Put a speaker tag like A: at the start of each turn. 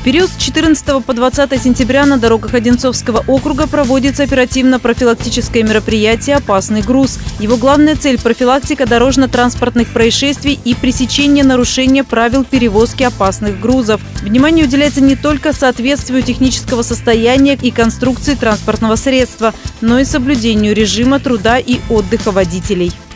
A: период с 14 по 20 сентября на дорогах Одинцовского округа проводится оперативно-профилактическое мероприятие «Опасный груз». Его главная цель – профилактика дорожно-транспортных происшествий и пресечение нарушения правил перевозки опасных грузов. Внимание уделяется не только соответствию технического состояния и конструкции транспортного средства, но и соблюдению режима труда и отдыха водителей.